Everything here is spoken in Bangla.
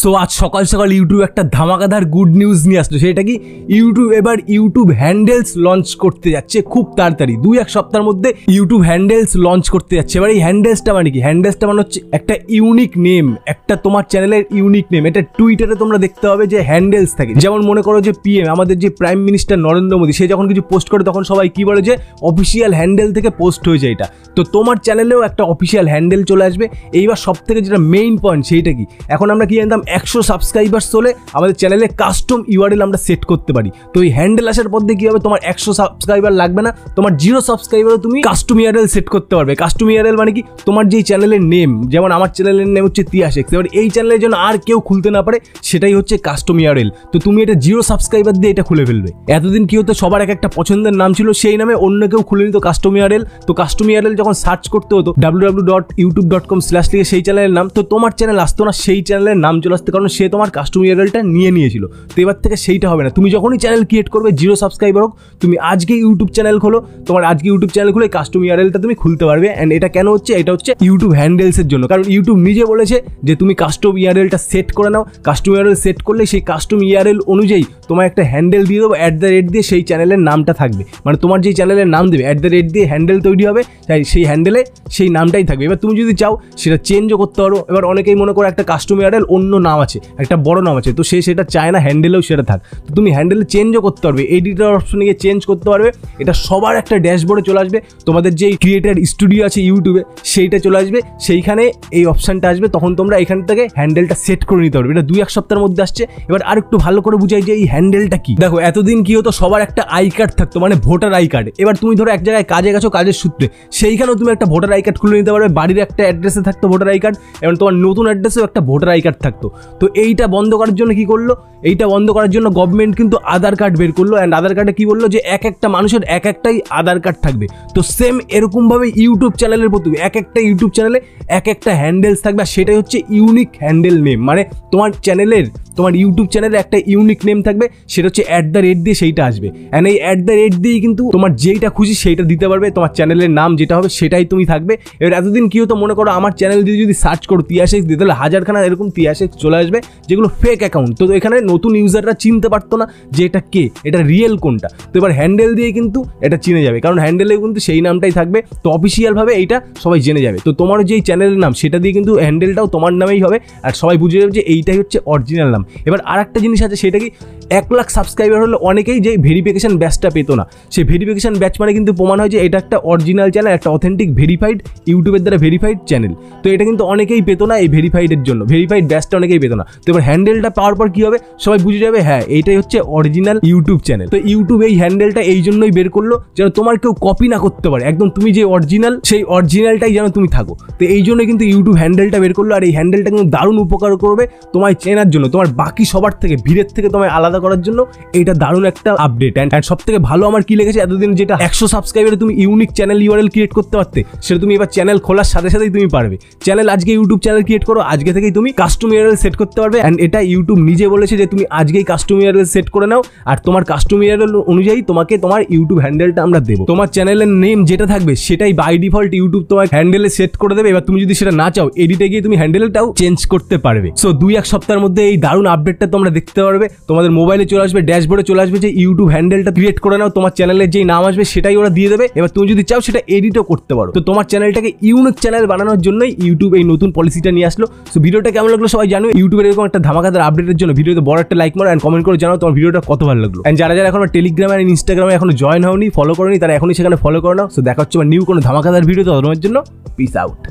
সো আজ সকাল সকাল ইউটিউব একটা ধামাকাদার গুড নিউজ নিয়ে আসলো। সেটা কি, ইউটিউব এবার ইউটিউব হ্যান্ডেলস লঞ্চ করতে যাচ্ছে খুব তাড়াতাড়ি, 2-1 সপ্তাহের মধ্যে ইউটিউব হ্যান্ডেলস লঞ্চ করতে যাচ্ছে। এবার এই হ্যান্ডেলসটা মানে কি? হ্যান্ডেলসটা মানে হচ্ছে একটা ইউনিক নেম, একটা তোমার চ্যানেলের ইউনিক নেম। এটা টুইটারে তোমরা দেখতে হবে যে হ্যান্ডেলস থাকে। যেমন মনে করো যে পিএম, আমাদের যে প্রাইম মিনিস্টার নরেন্দ্র মোদী, সে যখন কিছু পোস্ট করে তখন সবাই কি বলে যে অফিসিয়াল হ্যান্ডেল থেকে পোস্ট হয়েছে এটা। তো তোমার চ্যানেলেও একটা অফিসিয়াল হ্যান্ডেল চলে আসবে। এইবার সব থেকে যেটা মেইন পয়েন্ট সেইটা কি, এখন আমরা কি জানতাম 100 সাবস্ক্রাইবার্স হলে আমাদের চ্যানেলে কাস্টম ইউআরএল আমরা সেট করতে পারি। তো এই হ্যান্ডেল আসার পর দিয়ে কি হবে, তোমার 100 সাবস্ক্রাইবার লাগবে না, তোমার 0 সাবস্ক্রাইবারও তুমি কাস্টম ইউআরএল সেট করতে পারবে। কাস্টম ইউআরএল মানে কি, তোমার যেই চ্যানেলের নেম, যেমন আমার চ্যানেলের নেম হচ্ছে তিয়াশেক্স, এবার এই চ্যানেলের জন্য আর কেউ খুলতে না পারে, সেটাই হচ্ছে কাস্টম ইউআরএল। তো তুমি এটা 0 সাবস্ক্রাইবার দিয়ে এটা খুলে ফেলবে। এতদিন কি হতো, সবার একটা পছন্দের নাম ছিল, সেই নামে অন্য কেউ খুলে নিত কাস্টম ইউআরএল। তো কাস্টম ইউআরএল যখন সার্চ করতে হতো www.youtube.com/ সেই চ্যানেলের নাম, তো তোমার চ্যানেল আসতো না, সেই চ্যানেলের নাম চলে আসতো, কারণ সে তোমার কাস্টম ইউআরএলটা নিয়েছিল। তো এবার থেকে সেইটা হবে না। তুমি যখনই চ্যানেল ক্রিয়েট করবে, 0 সাবস্ক্রাইবার হোক, তুমি আজকে ইউটিউব চ্যানেল খোলো, তোমার আজকে ইউটিউব চ্যানেল খুলে কাস্টম ইউআরএলটা তুমি খুলতে পারবে। অ্যান্ড এটা কেন হচ্ছে, এটা হচ্ছে ইউটিউব হ্যান্ডেলসের জন্য। কারণ ইউটিউব নিজে বলেছে যে তুমি কাস্টম ইউআরএলটা সেট করে নাও, কাস্টম ইউআরএল সেট করলে সেই কাস্টম ইউআরএল অনুযায়ী তোমার একটা হ্যান্ডেল দিয়ে দেবো, @ দিয়ে সেই চ্যানেলের নামটা থাকবে। মানে তোমার যেই চ্যানেলের নাম দেবে, @ দিয়ে হ্যান্ডেল তৈরি হবে, তাই সেই হ্যান্ডেলে সেই নামটাই থাকবে। এবার তুমি যদি চাও সেটা চেঞ্জও করতে পারো। এবার অনেকেই মনে করো একটা কাস্টম ইউআরএল অন্য নাম আছে, একটা বড় নাম আছে, তো সে সেটা চায় না হ্যান্ডেলেও সেটা থাক, তো তুমি হ্যান্ডেলে চেঞ্জও করতে পারবে, এডিটর অপশনে গিয়ে চেঞ্জ করতে পারবে। এটা সবার একটা ড্যাশবোর্ডে চলে আসবে, তোমাদের যেই ক্রিয়েটার স্টুডিও আছে ইউটিউবে সেইটা চলে আসবে, সেইখানে এই অপশানটা আসবে, তখন তোমরা এখান থেকে হ্যান্ডেলটা সেট করে নিতে পারবে। এটা 2-1 সপ্তাহের মধ্যে আসছে। এবার আর একটু ভালো করে বুঝাই যে এই হ্যান্ডেলটা কি। দেখো, এতদিন কি হতো, সবার একটা আই কার্ড থাকতো, মানে ভোটার আই কার্ড। এবার তুমি ধরো এক জায়গায় কাজে গেছো, কাজের সূত্রে, সেইখানেও তুমি একটা ভোটার আই কার্ড খুলে নিতে পারবে। বাড়ির একটা অ্যাড্রেসে থাকতো ভোটার আই কার্ড, এবং তোমার নতুন অ্যাড্রেসেও একটা ভোটার আই কার্ড থাকতো। তো এইটা বন্ধ করার জন্য কি করলো, এইটা বন্ধ করার জন্য গভর্নমেন্ট কিন্তু আধার কার্ড বের করলো। অ্যান্ড আধার কার্ডে কি বললো যে একটা মানুষের একটাই আধার কার্ড থাকবে। তো সেম এরকমভাবে ইউটিউব চ্যানেলের প্রতি একটা ইউটিউব চ্যানেলে একটা হ্যান্ডেলস থাকবে, আর সেটাই হচ্ছে ইউনিক হ্যান্ডেল নেম। মানে তোমার চ্যানেলের, তোমার ইউটিউব চ্যানেলে একটা ইউনিক নেম থাকবে, সেটা হচ্ছে @ দিয়ে সেইটা আসবে। অ্যান্ড এই @ দিয়েই কিন্তু তোমার যেইটা খুশি সেইটা দিতে পারবে, তোমার চ্যানেলের নাম যেটা হবে সেটাই তুমি থাকবে। এবার এতদিন কি হতো, মনে করো আমার চ্যানেল দিয়ে যদি সার্চ করো তিয়াশেক্স দিয়ে, তাহলে হাজারখানা এরকম তিয়াশেক্স চলে আসবে, যেগুলো ফেক অ্যাকাউন্ট। তো এখানে নতুন ইউজাররা চিনতে পারতো না যে এটা কে, এটা রিয়েল কোনটা। তো এবার হ্যান্ডেল দিয়ে কিন্তু এটা চিনে যাবে, কারণ হ্যান্ডেলে কিন্তু সেই নামটাই থাকবে। তো অফিসিয়ালভাবে এইটা সবাই জেনে যাবে। তো তোমার যেই চ্যানেলের নাম সেটা দিয়ে কিন্তু হ্যান্ডেলটাও তোমার নামেই হবে, আর সবাই বুঝে যাবে যে এইটাই হচ্ছে অরিজিনাল নাম। এবার আর একটা জিনিস আছে, সেটা কি, 1 লাখ সাবস্ক্রাইবার হলে অনেকেই যে ভেরিফিকেশন ব্যাচটা পেতো না। সেই ভেরিফিকেশন ব্যাচ মানে কিন্তু প্রমাণ হয় যে এটা একটা অরিজিনাল চ্যানেল, একটা অথেন্টিক ভেরিফাইড, ইউটিউবের দ্বারা ভেরিফাইড চ্যানেল। তো এটা কিন্তু অনেকেই পেতো না এই ভেরিফাইডের জন্য, ভেরিফাইড ব্যাচটা অনেকেই পেতো না। তো এবার হ্যান্ডেলটা পাওয়ার পর কি হবে, সবাই বুঝে যাবে হ্যাঁ এইটাই হচ্ছে অরিজিনাল ইউটিউব চ্যানেল। তো ইউটিউব এই হ্যান্ডেলটা এই জন্যই বের করলো, যেন তোমার কেউ কপি না করতে পারে, একদম তুমি যে অরিজিনাল সেই অরিজিনালটাই যেন তুমি থাকো। তো এই জন্যই কিন্তু ইউটিউব হ্যান্ডেলটা বের করলো। আর এই হ্যান্ডেলটা কিন্তু দারুণ উপকার করবে তোমায় চেনার জন্য, তোমার বাকি সবার থেকে, ভিড়ের থেকে তোমায় আলাদা করার জন্য এইটা দারুণ একটা আপডেট। অ্যান্ড সব থেকে ভালো আমার কি লেগেছে, এতদিন যেটা 100 সাবস্ক্রাইবারে তুমি ইউনিক চ্যানেল ইউআরএল ক্রিয়েট করতে পারতে, সেটা তুমি এবার চ্যানেল খোলার সাথে সাথেই তুমি পারবে। চ্যানেল আজকে ইউটিউব চ্যানেল ক্রিয়েট করো, আজকে থেকেই তুমি কাস্টম ইউআরএল সেট করতে পারবে। অ্যান্ড এটা ইউটিউব নিজে বলেছে যে তুমি আজকেই কাস্টম ইউআরএল সেট করে নাও, আর তোমার কাস্টম ইউআরএল অনুযায়ী তোমাকে তোমার ইউটিউব হ্যান্ডেলটা আমরা দেবো। তোমার চ্যানেলের নেম যেটা থাকবে সেটাই বাই ডিফল্ট ইউটিউব তোমার হ্যান্ডেলে সেট করে দেবে। এবার তুমি যদি সেটা না চাও, এডিটে গিয়ে তুমি হ্যান্ডেলটাও চেঞ্জ করতে পারবে। সো 2-1 সপ্তাহের মধ্যে এই দারুণ আপডেটটা তোমরা দেখতে পারবে। তোমাদের মোবাইলে চলে আসবে, ড্যাশবোর্ডে চলে আসবে যে ইউটিউব হ্যান্ডেলটা ক্রিয়েট করে নাও, তোমার চ্যানেলের যেই নাম আসবে সেটাই ওরা দিয়ে দেবে। এবার তুমি যদি চাও সেটা এডিটও করতে পারো। তো তোমার চ্যানেলটাকে ইউনিক চ্যানেল বানানোর জন্যই ইউটিউব এই নতুন পলিসিটা নিয়ে আসলো। সো ভিডিওটা কেমন লাগলো সবাই জানো। ইউটিউবের এরকম একটা ধামাকাদার আপডেটের জন্য ভিডিওতে বড় একটা লাইক মারো, এন্ড কমেন্ট করে জানাও তোমার ভিডিওটা কত ভালো লাগলো। এন্ড যারা এখন টেলিগ্রামে আর ইনস্টাগ্রামে এখনো জয়েন হওনি, ফলো করোনি, তারা এখনই সেখানে ফলো করে নাও। সো দেখা হচ্ছে নিউ কোনো ধামাকাদার ভিডিও, তো তোমার জন্য পিস আউট।